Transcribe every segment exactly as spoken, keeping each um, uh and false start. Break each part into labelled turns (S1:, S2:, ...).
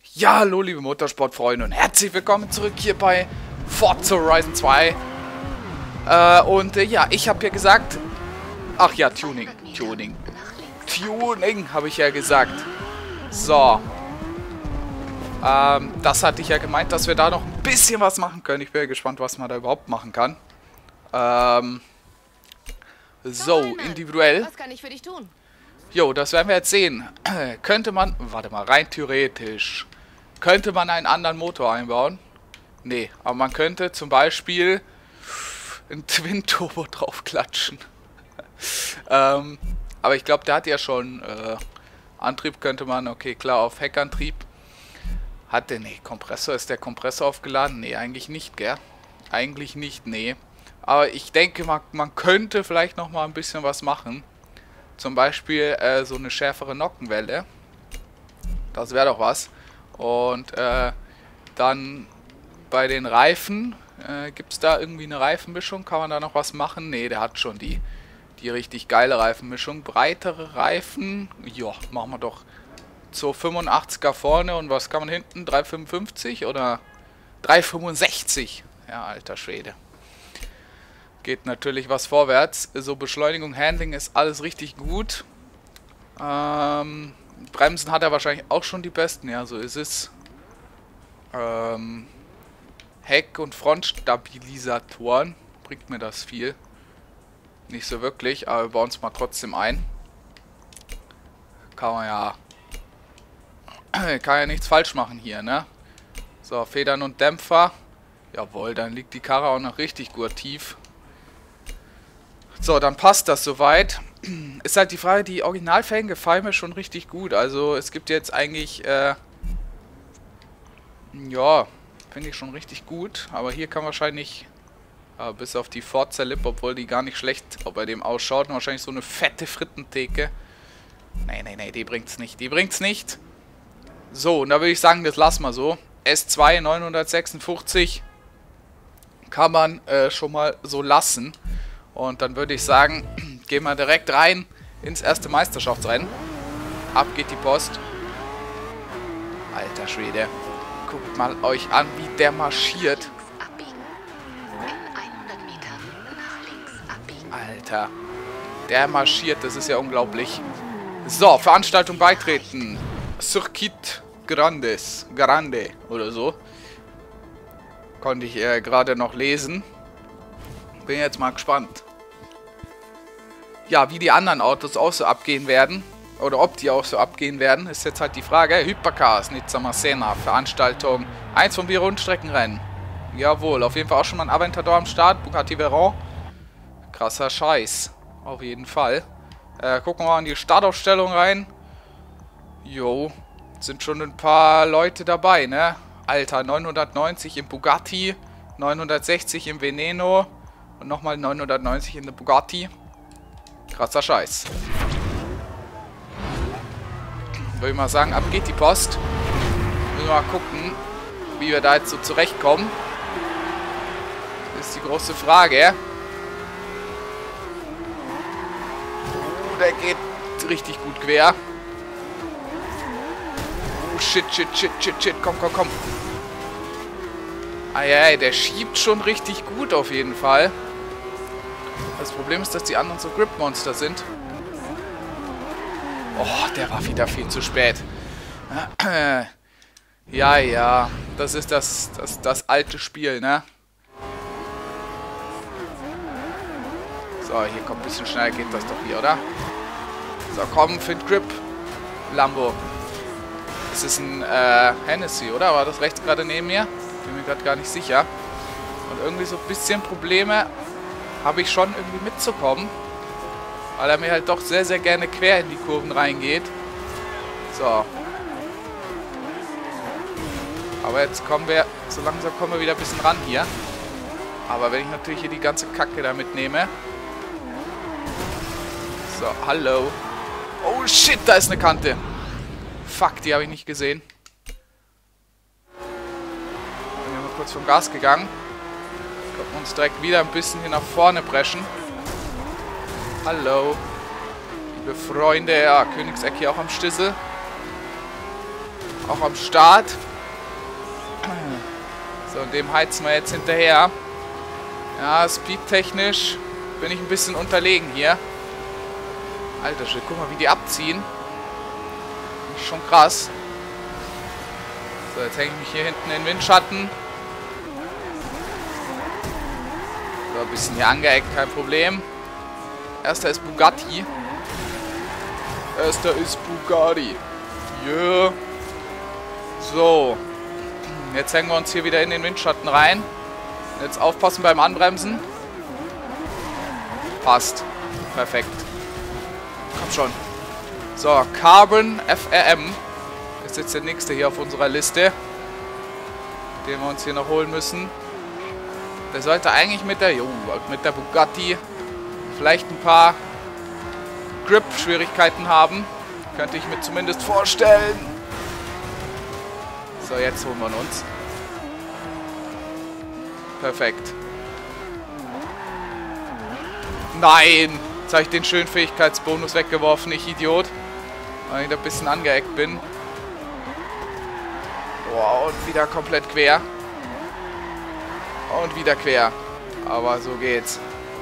S1: Ja, hallo liebe Motorsportfreunde und herzlich willkommen zurück hier bei Forza Horizon zwei. Äh, und äh, ja, ich habe ja gesagt... Ach ja, Tuning, Tuning. Tuning habe ich ja gesagt. So. Ähm, das hatte ich ja gemeint, dass wir da noch ein bisschen was machen können. Ich bin ja gespannt, was man da überhaupt machen kann. Ähm... So, individuell.
S2: Was kann ich für dich tun?
S1: Jo, das werden wir jetzt sehen. Könnte man... Warte mal, rein theoretisch... Könnte man einen anderen Motor einbauen? Nee, aber man könnte zum Beispiel einen Twin-Turbo draufklatschen. ähm, aber ich glaube, der hat ja schon äh, Antrieb könnte man, okay, klar, auf Heckantrieb. Hat der, nee, Kompressor, ist der Kompressor aufgeladen? Nee, eigentlich nicht, gell? Eigentlich nicht, nee. Aber ich denke, man, man könnte vielleicht noch mal ein bisschen was machen. Zum Beispiel äh, so eine schärfere Nockenwelle. Das wäre doch was. Und äh, dann bei den Reifen, äh, gibt es da irgendwie eine Reifenmischung? Kann man da noch was machen? Ne, der hat schon die, die richtig geile Reifenmischung. Breitere Reifen, ja, machen wir doch so fünfundachtziger vorne und was kann man hinten? drei fünfundfünfzig oder drei fünfundsechzig? Ja, alter Schwede. Geht natürlich was vorwärts. So Beschleunigung, Handling ist alles richtig gut. Ähm... Bremsen hat er wahrscheinlich auch schon die besten. Ja, so ist es. Ähm, Heck- und Frontstabilisatoren. Bringt mir das viel? Nicht so wirklich, aber wir bauen es mal trotzdem ein. Kann man ja... Kann ja nichts falsch machen hier, ne? So, Federn und Dämpfer. Jawohl, dann liegt die Karre auch noch richtig gut tief. So, dann passt das soweit. Ist halt die Frage, die Originalfelgen gefallen mir schon richtig gut. Also es gibt jetzt eigentlich, äh, ja, finde ich schon richtig gut. Aber hier kann wahrscheinlich, äh, bis auf die Forza Lip, obwohl die gar nicht schlecht bei dem ausschaut, wahrscheinlich so eine fette Frittentheke. Nee, nee, nee, die bringt's nicht. Die bringt's nicht. So, und da würde ich sagen, das lassen wir so. S zwei neunhundertsechsundfünfzig kann man äh, schon mal so lassen. Und dann würde ich sagen, gehen wir direkt rein ins erste Meisterschaftsrennen. Ab geht die Post. Alter Schwede. Guckt mal euch an, wie der marschiert. Alter. Der marschiert, das ist ja unglaublich. So, Veranstaltung beitreten. Circuit Grandes. Grande oder so. Konnte ich äh, gerade noch lesen. Bin jetzt mal gespannt. Ja, wie die anderen Autos auch so abgehen werden. Oder ob die auch so abgehen werden, ist jetzt halt die Frage. Hypercars, Nizza Marcena, Veranstaltung. Eins von vier Rundstreckenrennen. Jawohl, auf jeden Fall auch schon mal ein Aventador am Start. Bugatti Veyron. Krasser Scheiß. Auf jeden Fall. Äh, gucken wir mal in die Startaufstellung rein. Jo, sind schon ein paar Leute dabei, ne? Alter, neunhundertneunzig im Bugatti. neunhundertsechzig im Veneno. Und nochmal neunhundertneunzig in der Bugatti. Krasser Scheiß. Würde ich mal sagen, ab geht die Post. Müssen wir mal gucken, wie wir da jetzt so zurechtkommen. Das ist die große Frage. Oh, der geht richtig gut quer. Oh, shit, shit, shit, shit, shit. Komm, komm, komm. Eieiei, der schiebt schon richtig gut auf jeden Fall. Das Problem ist, dass die anderen so Grip-Monster sind. Oh, der war wieder viel zu spät. Ja, ja. Das ist das, das, das alte Spiel, ne? So, hier kommt ein bisschen schneller, geht das doch hier, oder? So, komm, find Grip. Lambo. Das ist ein äh, Hennessy, oder? War das rechts gerade neben mir? Bin mir gerade gar nicht sicher. Und irgendwie so ein bisschen Probleme habe ich schon irgendwie mitzukommen. Weil er mir halt doch sehr, sehr gerne quer in die Kurven reingeht. So. Aber jetzt kommen wir, so langsam kommen wir wieder ein bisschen ran hier. Aber wenn ich natürlich hier die ganze Kacke da mitnehme. So, hallo. Oh shit, da ist eine Kante. Fuck, die habe ich nicht gesehen. Bin ja mal kurz vom Gas gegangen. Können wir uns direkt wieder ein bisschen hier nach vorne preschen. Hallo. Liebe Freunde. Ja, Königseck hier auch am Stissel. auch am Start. So, und dem heizen wir jetzt hinterher. Ja, speedtechnisch bin ich ein bisschen unterlegen hier. Alter Shit, guck mal, wie die abziehen. Das ist schon krass. So, jetzt hänge ich mich hier hinten in den Windschatten. So, ein bisschen hier angeeckt, kein Problem. Erster ist Bugatti. Erster ist Bugatti. Yeah. So. Jetzt hängen wir uns hier wieder in den Windschatten rein. Jetzt aufpassen beim Anbremsen. Passt. Perfekt. Komm schon. So, Carbon F R M ist jetzt der nächste hier auf unserer Liste, den wir uns hier noch holen müssen. Der sollte eigentlich mit der, jo, mit der Bugatti vielleicht ein paar Grip-Schwierigkeiten haben. Könnte ich mir zumindest vorstellen. So, jetzt holen wir ihn uns. Perfekt. Nein! Jetzt habe ich den schönen Fähigkeitsbonus weggeworfen, ich Idiot. Weil ich da ein bisschen angeeckt bin. Boah, und wieder komplett quer. Und wieder quer. Aber so geht's.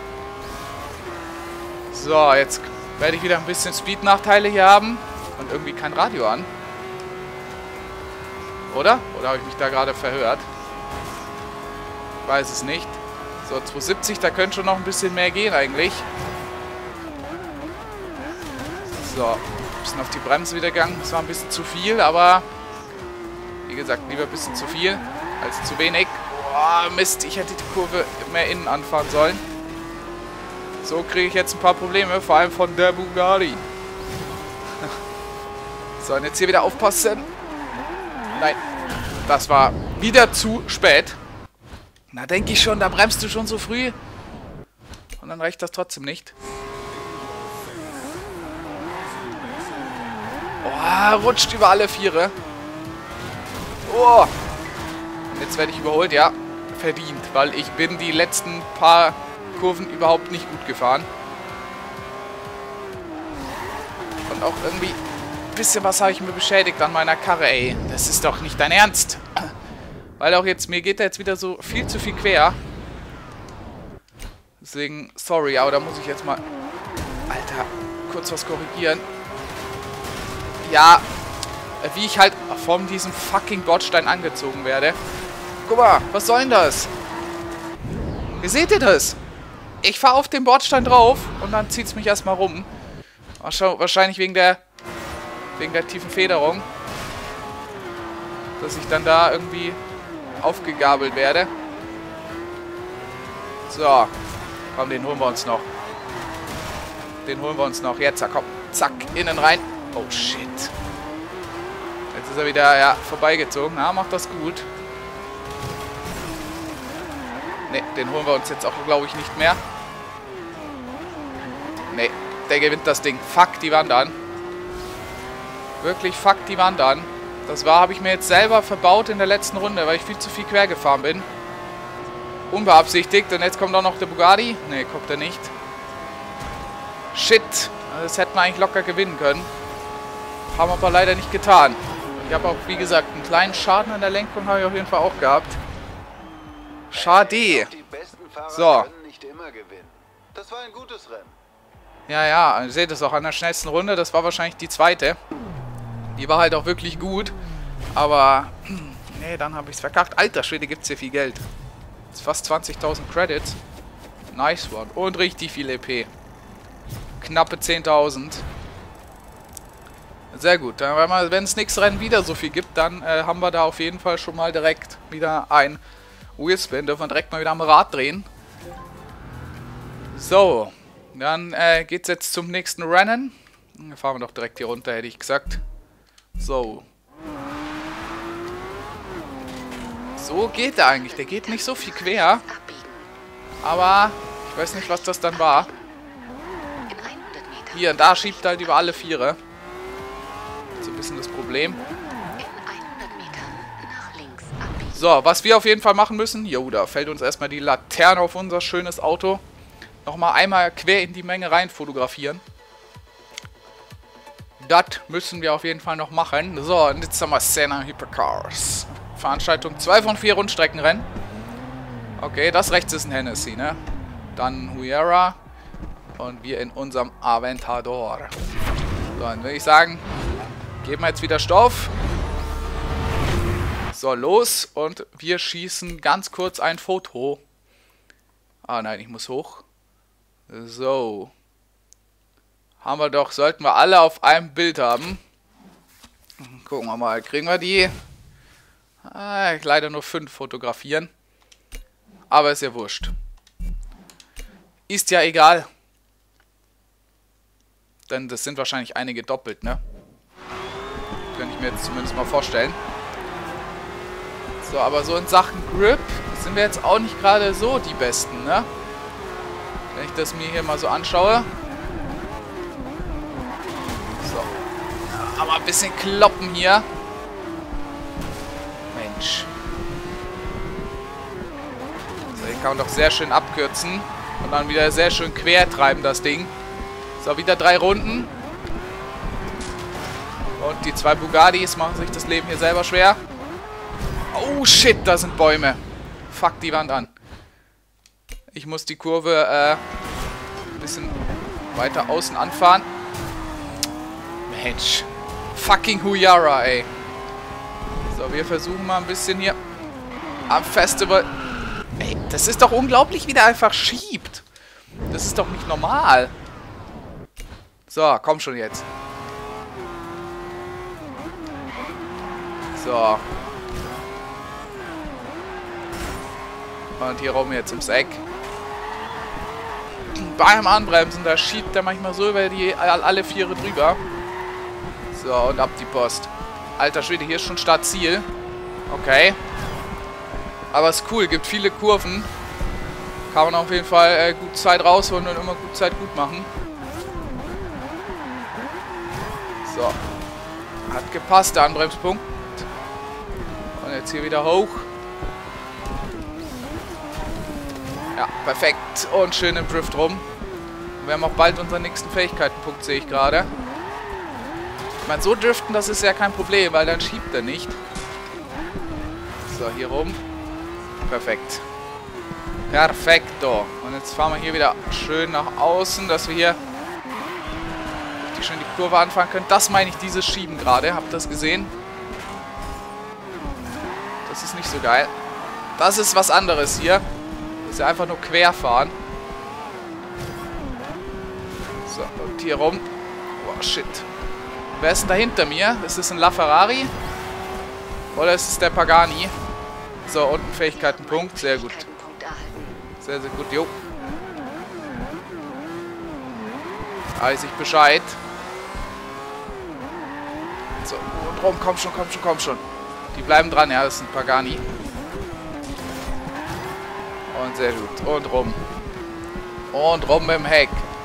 S1: So, jetzt werde ich wieder ein bisschen Speed-Nachteile hier haben. Und irgendwie kein Radio an. Oder? Oder habe ich mich da gerade verhört? Ich weiß es nicht. So, zweihundertsiebzig, da könnte schon noch ein bisschen mehr gehen eigentlich. So, ein bisschen auf die Bremse wieder gegangen. Das war ein bisschen zu viel, aber wie gesagt, lieber ein bisschen zu viel als zu wenig. Boah, Mist, ich hätte die Kurve mehr innen anfahren sollen. So kriege ich jetzt ein paar Probleme, vor allem von der Bugatti. So, und jetzt hier wieder aufpassen. Nein, das war wieder zu spät. Na, denke ich schon, da bremst du schon so früh. Und dann reicht das trotzdem nicht. Oh, rutscht über alle Viere. Oh. Und jetzt werde ich überholt, ja. Verdient, weil ich bin die letzten paar Kurven überhaupt nicht gut gefahren. Und auch irgendwie ein bisschen was habe ich mir beschädigt an meiner Karre, ey. Das ist doch nicht dein Ernst. Weil auch jetzt, mir geht da jetzt wieder so viel zu viel quer. Deswegen, sorry, aber da muss ich jetzt mal, Alter, kurz was korrigieren. Ja, wie ich halt von diesem fucking Bordstein angezogen werde. Guck mal, was soll denn das? Wie seht ihr das? Ich fahre auf den Bordstein drauf und dann zieht es mich erstmal rum. Wahrscheinlich wegen der, wegen der tiefen Federung. Dass ich dann da irgendwie aufgegabelt werde. So. Komm, den holen wir uns noch. Den holen wir uns noch. Jetzt, komm. Zack, innen rein. Oh, shit. Jetzt ist er wieder, ja, vorbeigezogen. Na, macht das gut. Ne, den holen wir uns jetzt auch, glaube ich, nicht mehr. Ne, der gewinnt das Ding. Fuck die Wand an. Wirklich, fuck die Wand an. Das war, habe ich mir jetzt selber verbaut in der letzten Runde, weil ich viel zu viel quer gefahren bin. Unbeabsichtigt. Und jetzt kommt auch noch der Bugatti. Ne, kommt er nicht. Shit. Das hätten wir eigentlich locker gewinnen können. Haben wir aber leider nicht getan. Ich habe auch, wie gesagt, einen kleinen Schaden an der Lenkung habe ich auf jeden Fall auch gehabt. Schade. So.
S2: Das war ein gutes Rennen.
S1: Ja, ja, ihr seht es auch an der schnellsten Runde. Das war wahrscheinlich die zweite. Die war halt auch wirklich gut. Aber, nee, dann habe ich es verkackt. Alter Schwede, gibt es hier viel Geld. Das ist fast zwanzigtausend Credits. Nice one. Und richtig viel E P. Knappe zehntausend. Sehr gut. Wenn es nächstes Rennen wieder so viel gibt, dann äh, haben wir da auf jeden Fall schon mal direkt wieder ein Wheelspin. Dürfen wir direkt mal wieder am Rad drehen. So. Dann äh, geht es jetzt zum nächsten Rennen. Dann fahren wir doch direkt hier runter, hätte ich gesagt. So. So geht er eigentlich. Der geht nicht so viel quer. Aber ich weiß nicht, was das dann war. Hier, da schiebt er halt über alle Viere. So ein bisschen das Problem. So, was wir auf jeden Fall machen müssen. Jo, da fällt uns erstmal die Laterne auf unser schönes Auto. Nochmal einmal quer in die Menge rein fotografieren. Das müssen wir auf jeden Fall noch machen. So, und jetzt haben wir Senna Hypercars. Veranstaltung zwei von vier Rundstreckenrennen. Okay, das rechts ist ein Hennessy, ne? Dann Huera. Und wir in unserem Aventador. So, dann würde ich sagen, geben wir jetzt wieder Stoff. So, los. Und wir schießen ganz kurz ein Foto. Ah, nein, ich muss hoch. So. Haben wir doch, sollten wir alle auf einem Bild haben. Gucken wir mal, kriegen wir die? Ah, leider nur fünf fotografieren. Aber ist ja wurscht. Ist ja egal. Denn das sind wahrscheinlich einige doppelt, ne? Könnte ich mir jetzt zumindest mal vorstellen. So, aber so in Sachen Grip sind wir jetzt auch nicht gerade so die Besten, ne? Wenn ich das mir hier mal so anschaue. So. Ja, aber ein bisschen kloppen hier. Mensch. So, den kann man doch sehr schön abkürzen. Und dann wieder sehr schön quer treiben, das Ding. So, wieder drei Runden. Und die zwei Bugattis machen sich das Leben hier selber schwer. Oh shit, da sind Bäume. Fuck die Wand an. Ich muss die Kurve äh, ein bisschen weiter außen anfahren. Mensch. Fucking Huyara, ey. So, wir versuchen mal ein bisschen hier am Festival. Ey, das ist doch unglaublich, wie der einfach schiebt. Das ist doch nicht normal. So, komm schon jetzt. So. Und hier rum jetzt ums Eck. Beim Anbremsen, da schiebt er manchmal so über die alle Viere drüber. So, und ab die Post. Alter Schwede, hier ist schon Startziel. Okay. Aber ist cool, gibt viele Kurven. Kann man auf jeden Fall äh, gut Zeit rausholen und immer gut Zeit gut machen. So. Hat gepasst, der Anbremspunkt. Und jetzt hier wieder hoch. Ja, perfekt. Und schön im Drift rum. Wir haben auch bald unseren nächsten Fähigkeitenpunkt, sehe ich gerade. Ich meine, so driften, das ist ja kein Problem, weil dann schiebt er nicht. So, hier rum. Perfekt. Perfekto. Und jetzt fahren wir hier wieder schön nach außen, dass wir hier die schön die Kurve anfahren können. Das meine ich, dieses Schieben gerade. Habt ihr das gesehen? Das ist nicht so geil. Das ist was anderes hier. Das ist ja einfach nur quer fahren. So, und hier rum. Oh, shit. Wer ist denn da hinter mir? Ist es ein LaFerrari? Oder ist es der Pagani? So, unten Fähigkeitenpunkt. Sehr gut. Sehr, sehr gut, jo. Weiß ich Bescheid. So, und rum, komm schon, komm schon, komm schon. Die bleiben dran, ja, das ist ein Pagani. Und sehr gut. Und rum. Und rum mit dem Heck.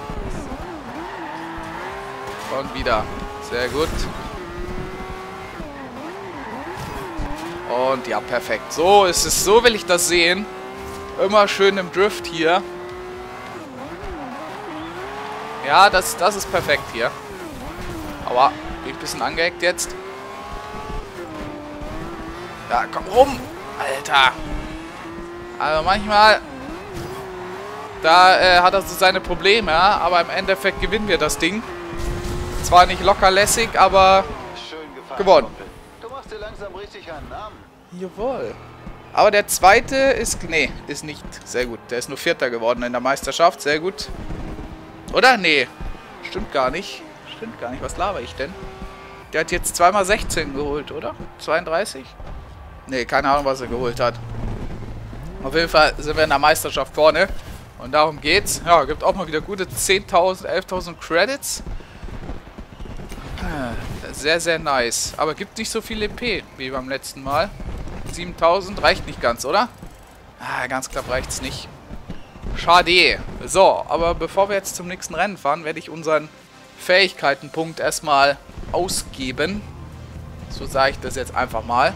S1: Und wieder. Sehr gut. Und ja, perfekt. So ist es. So will ich das sehen. Immer schön im Drift hier. Ja, das, das ist perfekt hier. Aua, bin ein bisschen angeeckt jetzt. Ja, komm rum. Alter. Also manchmal, da äh, hat er so seine Probleme, ja, aber im Endeffekt gewinnen wir das Ding. Zwar nicht locker lässig, aber
S2: Schön gefahren,
S1: gewonnen.
S2: Kumpel. Du machst dir langsam richtig einen Namen.
S1: Jawohl. Aber der zweite ist, nee, ist nicht sehr gut. Der ist nur Vierter geworden in der Meisterschaft, sehr gut. Oder? Nee, stimmt gar nicht. Stimmt gar nicht, was laber ich denn? Der hat jetzt zweimal sechzehn geholt, oder? zweiunddreißig? Nee, keine Ahnung, was er geholt hat. Auf jeden Fall sind wir in der Meisterschaft vorne. Und darum geht's. Ja, gibt auch mal wieder gute zehntausend, elftausend Credits. Sehr, sehr nice. Aber gibt nicht so viel E P wie beim letzten Mal. siebentausend reicht nicht ganz, oder? Ah, ganz knapp reicht's nicht. Schade. So, aber bevor wir jetzt zum nächsten Rennen fahren, werde ich unseren Fähigkeitenpunkt erstmal ausgeben. So sage ich das jetzt einfach mal.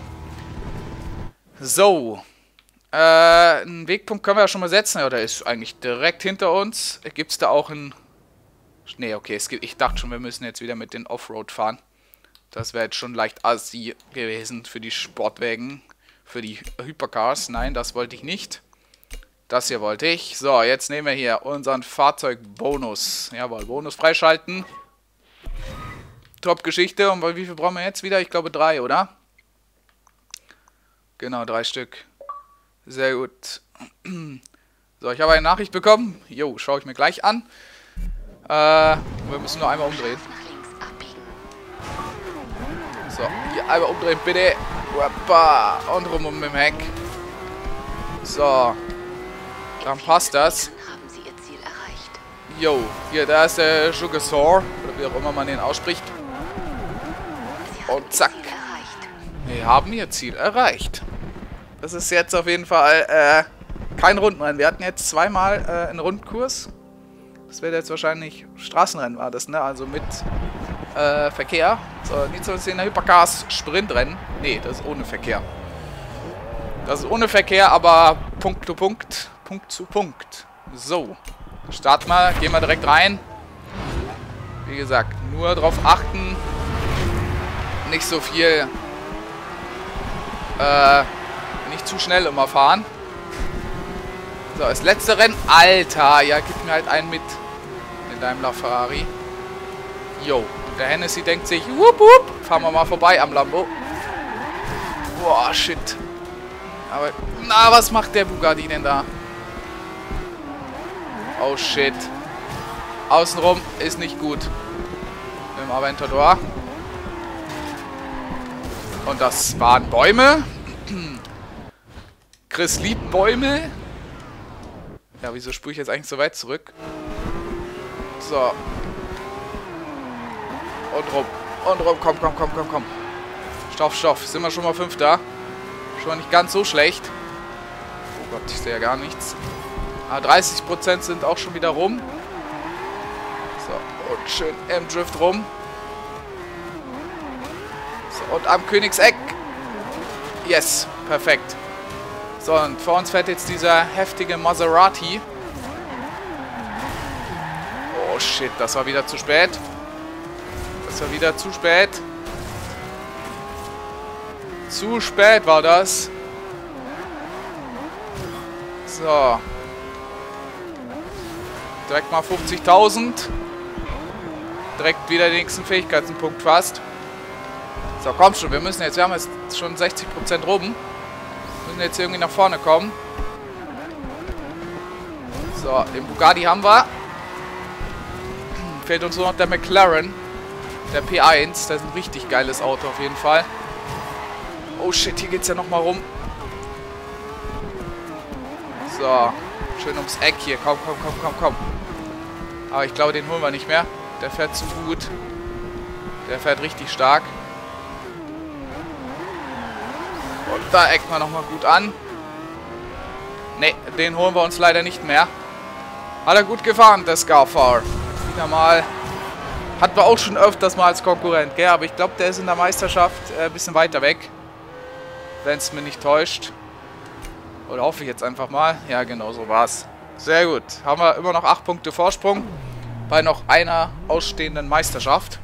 S1: So. Äh, einen Wegpunkt können wir ja schon mal setzen. Ja, der ist eigentlich direkt hinter uns. Gibt es da auch einen Nee, okay, es gibt, ich dachte schon, wir müssen jetzt wieder mit den Offroad fahren. Das wäre jetzt schon leicht assi gewesen für die Sportwagen, für die Hypercars. Nein, das wollte ich nicht. Das hier wollte ich. So, jetzt nehmen wir hier unseren Fahrzeugbonus. Jawohl, Bonus freischalten. Top-Geschichte. Und wie viel brauchen wir jetzt wieder? Ich glaube drei, oder? Genau, drei Stück. Sehr gut. So, ich habe eine Nachricht bekommen. Jo, schaue ich mir gleich an. Äh, wir müssen nur einmal umdrehen. So, hier einmal umdrehen, bitte. Hoppa. Und rum um mit dem Heck. So. Dann passt das. Jo, hier, da ist der Sugasaur. Oder wie auch immer man den ausspricht. Und zack. Wir haben ihr Ziel erreicht. Das ist jetzt auf jeden Fall äh, kein Rundenrennen. Wir hatten jetzt zweimal äh, einen Rundkurs. Das wird jetzt wahrscheinlich Straßenrennen war das, ne? Also mit äh, Verkehr. So, nicht so in der Hypercars Sprintrennen. Nee, das ist ohne Verkehr. Das ist ohne Verkehr, aber Punkt zu Punkt. Punkt zu Punkt. So. Starten wir, gehen wir direkt rein. Wie gesagt, nur darauf achten. Nicht so viel. Äh, nicht zu schnell immer fahren. So, das letzte Rennen. Alter, ja, gib mir halt einen mit. In deinem LaFerrari. Jo. Der Hennessy denkt sich, wupp, wupp, fahren wir mal vorbei am Lambo. Boah, shit. Aber, na, was macht der Bugatti denn da? Oh, shit. Außenrum ist nicht gut. Im Aventador. Und das waren Bäume. Chris liebt Bäume. Ja, wieso spule ich jetzt eigentlich so weit zurück? So. Und rum. Und rum. Komm, komm, komm, komm, komm. Stoff, Stoff. Sind wir schon mal Fünfter. Schon mal nicht ganz so schlecht. Oh Gott, ich sehe ja gar nichts. Ah, dreißig Prozent sind auch schon wieder rum. So, und schön im Drift rum. So, und am Königseck. Yes, perfekt. So, und vor uns fährt jetzt dieser heftige Maserati. Oh shit, das war wieder zu spät. Das war wieder zu spät. Zu spät war das. So. Direkt mal fünfzigtausend. Direkt wieder den nächsten Fähigkeitspunkt fast. So, komm schon, wir müssen jetzt, wir haben jetzt schon sechzig Prozent rum. Wir müssen jetzt irgendwie nach vorne kommen. So, den Bugatti haben wir. Fehlt uns nur noch der McLaren. Der P eins, das ist ein richtig geiles Auto auf jeden Fall. Oh shit, hier geht's ja nochmal rum. So, schön ums Eck hier. Komm, komm, komm, komm, komm. Aber ich glaube, den holen wir nicht mehr. Der fährt zu gut. Der fährt richtig stark. Und da eckt man nochmal gut an. Ne, den holen wir uns leider nicht mehr. Hat er gut gefahren, der Scarfar. Wieder mal. Hatten wir auch schon öfters mal als Konkurrent, gell? Aber ich glaube, der ist in der Meisterschaft äh, ein bisschen weiter weg. Wenn es mir nicht täuscht. Oder hoffe ich jetzt einfach mal. Ja, genau so war's. Sehr gut. Haben wir immer noch acht Punkte Vorsprung. Bei noch einer ausstehenden Meisterschaft.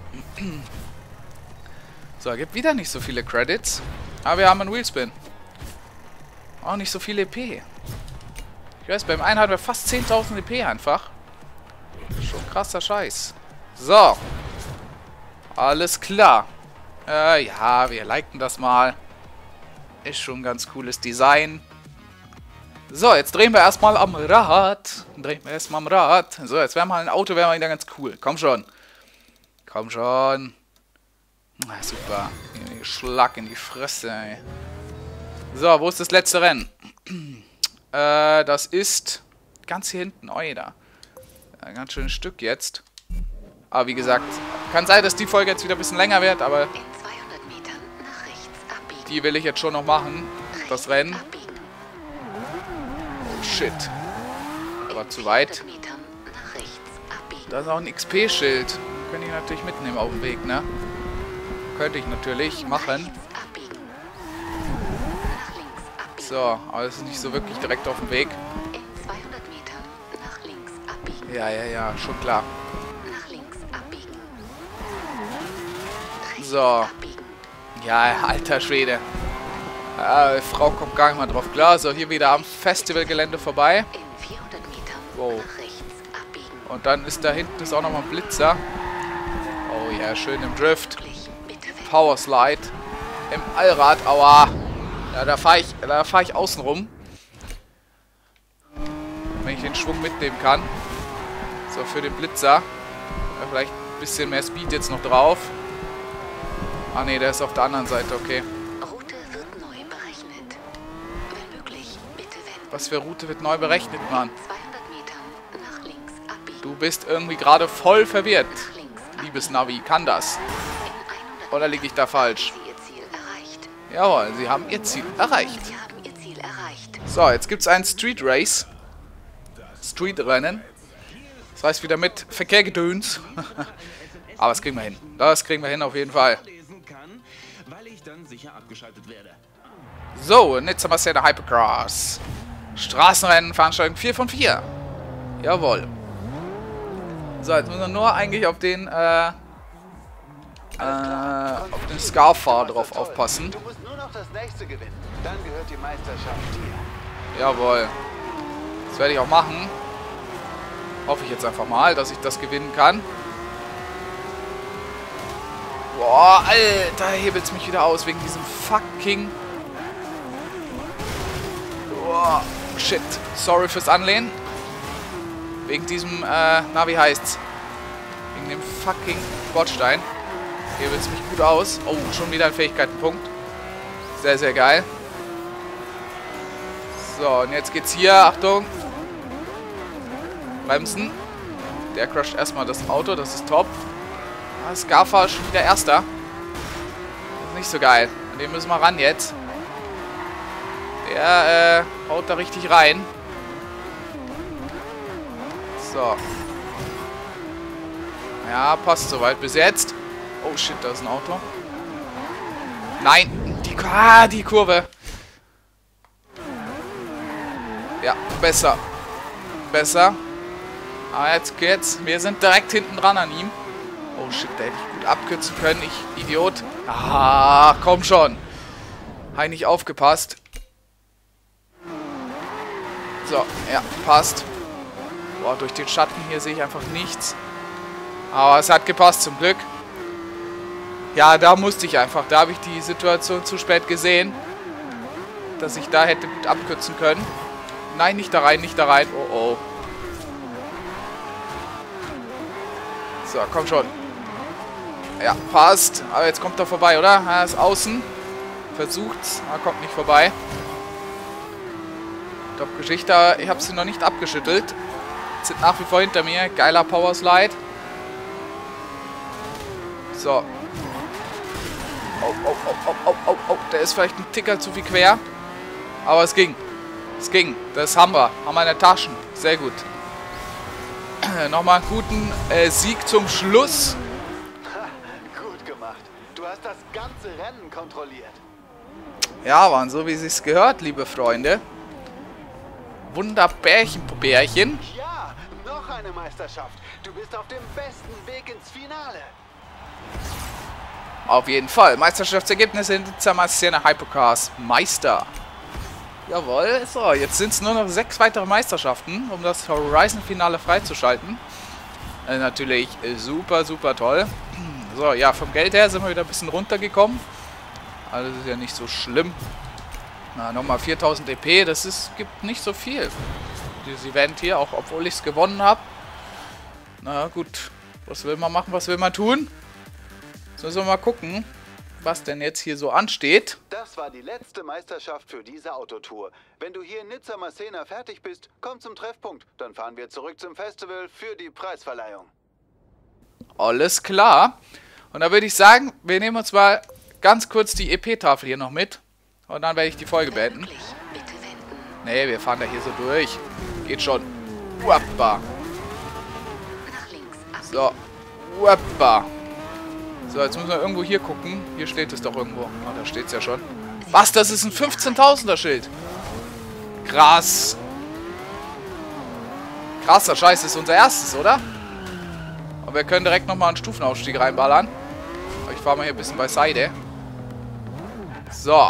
S1: So, gibt wieder nicht so viele Credits. Aber wir haben einen Wheelspin. Auch nicht so viel E P. Ich weiß, beim einen hatten wir fast zehntausend E P einfach. Schon krasser Scheiß. So. Alles klar. Äh, ja, wir liken das mal. Ist schon ein ganz cooles Design. So, jetzt drehen wir erstmal am Rad. Drehen wir erstmal am Rad. So, jetzt wäre mal ein Auto, wäre mal wieder ganz cool. Komm schon. Komm schon. Na, super. Schlag in die Fresse, ey. So, wo ist das letzte Rennen? äh, das ist ganz hier hinten. Oh, da. Ein ganz schönes Stück jetzt. Aber wie gesagt, kann sein, dass die Folge jetzt wieder ein bisschen länger wird, aber die will ich jetzt schon noch machen. Das Rennen. Oh, shit. War zu weit. Da ist auch ein X P-Schild. Könnte ich natürlich mitnehmen auf dem Weg, ne? Könnte ich natürlich machen. So, aber es ist nicht so wirklich direkt auf dem Weg. Ja, ja, ja, schon klar. So. Ja, alter Schwede. Ja, die Frau kommt gar nicht mal drauf klar. So, hier wieder am Festivalgelände vorbei. Wow. Und dann ist da hinten ist auch nochmal ein Blitzer. Oh ja, schön im Drift. Power Slide. Im Allrad. Aua. Ja, da fahre ich, da fahr ich außen rum. Wenn ich den Schwung mitnehmen kann. So, für den Blitzer. Ja, vielleicht ein bisschen mehr Speed jetzt noch drauf. Ah ne, der ist auf der anderen Seite, okay.
S3: Route wird neu berechnet. Wenn möglich, bitte wenden.
S1: Was für Route wird neu berechnet, Mann?
S3: zweihundert Metern nach links abbiegen.
S1: Du bist irgendwie gerade voll verwirrt.
S3: Nach links abbiegen.
S1: Liebes Navi, kann das?
S3: In hundert
S1: Oder liege ich da falsch?
S3: haben Sie Ihr Ziel erreicht.
S1: Jawohl, sie haben ihr Ziel erreicht.
S3: Sie haben Ihr Ziel erreicht.
S1: So, jetzt gibt es ein Street Race. Street-Rennen. Das heißt wieder mit Verkehrgedöns. Aber das kriegen wir hin. Das kriegen wir hin auf jeden Fall. So, Nizza Marcena Hypercross. Straßenrennen, Veranstaltung vier von vier. Jawohl. So, jetzt müssen wir nur eigentlich auf den, äh, äh, auf den Scarfar drauf aufpassen.
S2: Du musst nur noch das nächste gewinnen. Dann gehört die Meisterschaft dir.
S1: Jawohl. Das werde ich auch machen. Hoffe ich jetzt einfach mal, dass ich das gewinnen kann. Boah, Alter, hebelt es mich wieder aus wegen diesem fucking... Boah, shit. Sorry fürs Anlehnen. Wegen diesem, äh, na, wie heißt's? Wegen dem fucking Bordstein. Hebelt es mich gut aus. Oh, schon wieder ein Fähigkeitenpunkt. Sehr, sehr geil. So, und jetzt geht's hier. Achtung. Bremsen. Der crasht erstmal das Auto. Das ist top. Ah, Scarfar ist schon wieder Erster. Das ist nicht so geil. An den müssen wir ran jetzt. Der äh, haut da richtig rein. So. Ja, passt soweit bis jetzt. Oh shit, da ist ein Auto. Nein, die, ah, die Kurve. Ja, besser. Besser. Aber jetzt geht's. Wir sind direkt hinten dran an ihm. Oh shit, da hätte ich gut abkürzen können. Ich Idiot. Ah, komm schon. Habe ich nicht aufgepasst. So, ja, passt. Boah, durch den Schatten hier sehe ich einfach nichts. Aber es hat gepasst zum Glück. Ja, da musste ich einfach. Da habe ich die Situation zu spät gesehen. Dass ich da hätte gut abkürzen können. Nein, nicht da rein, nicht da rein. Oh, oh. So, komm schon. Ja, passt. Aber jetzt kommt er vorbei, oder? Er ist außen. Versucht's. Er kommt nicht vorbei. Top-Geschichte. Ich habe sie noch nicht abgeschüttelt. Sind nach wie vor hinter mir. Geiler Powerslide. So. Oh, oh, oh, oh, oh, oh, oh. Der ist vielleicht ein Ticker zu viel quer. Aber es ging. Es ging. Das haben wir. Haben wir in der Tasche. Sehr gut. Nochmal einen guten äh, Sieg zum Schluss.
S2: Ha, gut gemacht. Du hast das ganze Rennen kontrolliert.
S1: Ja, waren so wie es sich gehört, liebe Freunde. Wunderbärchen, Bärchen.
S2: Ja, noch eine Meisterschaft. Du bist auf dem besten Weg ins Finale.
S1: Auf jeden Fall. Meisterschaftsergebnisse in Nizza Marcena Hypercross Meister. Jawohl. So, jetzt sind es nur noch sechs weitere Meisterschaften, um das Horizon-Finale freizuschalten. Äh, natürlich äh, super, super toll. So, ja, vom Geld her sind wir wieder ein bisschen runtergekommen. Also das ist ja nicht so schlimm. Na, nochmal viertausend E P, das ist, gibt nicht so viel. Dieses Event hier, auch obwohl ich es gewonnen habe. Na gut, was will man machen, was will man tun? Jetzt müssen wir mal gucken, was denn jetzt hier so ansteht.
S2: Das war die letzte Meisterschaft für diese Autotour. Wenn du hier in Nizza Marcena fertig bist, komm zum Treffpunkt. Dann fahren wir zurück zum Festival für die Preisverleihung.
S1: Alles klar. Und da würde ich sagen, wir nehmen uns mal ganz kurz die E P-Tafel hier noch mit. Und dann werde ich die Folge beenden. Nee, wir fahren da hier so durch. Geht schon. Uappa. So. Uappa. So, jetzt müssen wir irgendwo hier gucken. Hier steht es doch irgendwo. Oh, da steht es ja schon. Was? Das ist ein fünfzehntausender Schild. Krass. Krasser Scheiß, das ist unser erstes, oder? Und wir können direkt nochmal einen Stufenaufstieg reinballern. Aber ich fahre mal hier ein bisschen beiseite. So.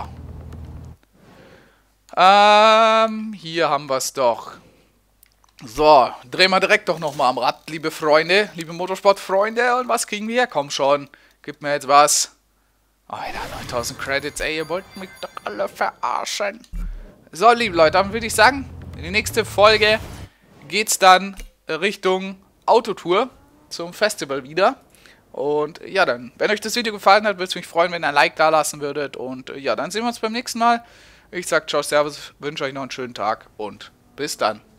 S1: Ähm, hier haben wir es doch. So, drehen wir direkt doch nochmal am Rad, liebe Freunde, liebe Motorsportfreunde. Und was kriegen wir? Komm schon, gib mir jetzt was. Alter, neuntausend Credits, ey, ihr wollt mich doch alle verarschen. So, liebe Leute, dann würde ich sagen, in die nächste Folge geht's dann Richtung Autotour zum Festival wieder. Und ja, dann, wenn euch das Video gefallen hat, würde es mich freuen, wenn ihr ein Like da lassen würdet. Und ja, dann sehen wir uns beim nächsten Mal. Ich sag ciao, servus, wünsche euch noch einen schönen Tag und bis dann.